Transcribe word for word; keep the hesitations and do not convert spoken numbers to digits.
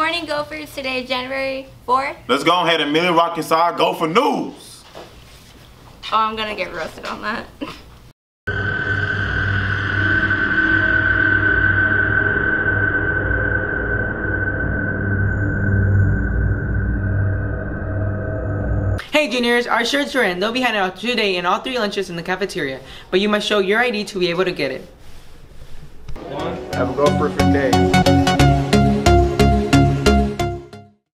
morning, Gophers. Today is January fourth. Let's go ahead and Millie Rock inside Gopher News. Oh, I'm gonna get roasted on that. Hey juniors, our shirts are in. They'll be handed out today in all three lunches in the cafeteria, but you must show your I D to be able to get it. Have a go for a day.